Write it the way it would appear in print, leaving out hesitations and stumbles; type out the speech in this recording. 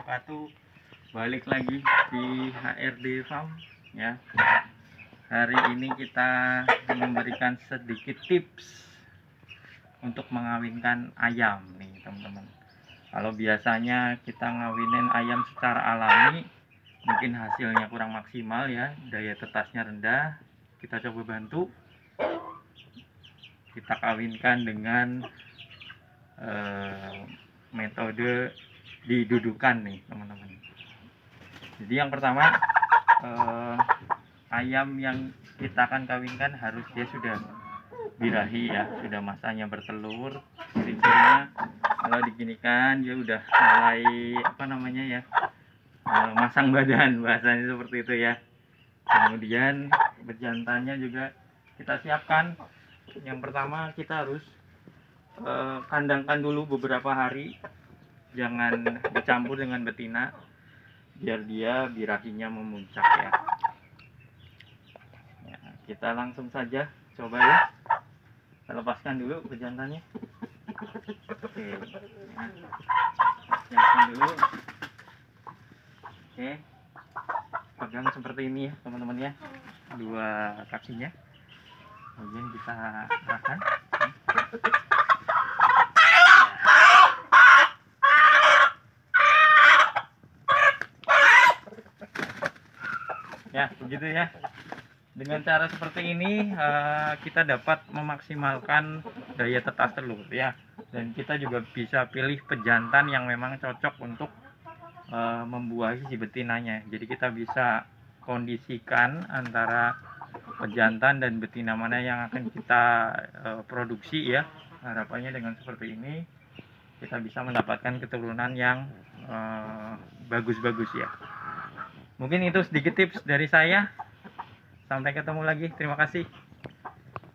wabarakatuh. Balik lagi di HRD Farm ya. Hari ini kita memberikan sedikit tips untuk mengawinkan ayam nih teman-teman. Kalau biasanya kita ngawinin ayam secara alami, mungkin hasilnya kurang maksimal ya, daya tetasnya rendah. Kita coba bantu, kita kawinkan dengan metode didudukan nih teman-teman. Jadi yang pertama, ayam yang kita akan kawinkan harus dia sudah birahi ya, sudah masanya bertelur. Ciri-cirinya kalau diginikan dia udah mulai masang badan, bahasanya seperti itu ya. Kemudian bejantannya juga kita siapkan. Yang pertama kita harus kandangkan dulu beberapa hari, jangan dicampur dengan betina biar dia birahinya memuncak ya. Kita langsung saja coba ya, kita lepaskan dulu bejantannya. Oke, lepaskan dulu. Oke, pegang seperti ini ya teman-teman ya, dua kakinya. Kemudian kita arahkan. Ya, begitu ya. Dengan cara seperti ini kita dapat memaksimalkan daya tetas telur ya. Dan kita juga bisa pilih pejantan yang memang cocok untuk membuahi si betinanya. Jadi kita bisa kondisikan antara pejantan dan betina mana yang akan kita produksi ya. Harapannya dengan seperti ini kita bisa mendapatkan keturunan yang bagus-bagus ya. Mungkin itu sedikit tips dari saya. Sampai ketemu lagi. Terima kasih.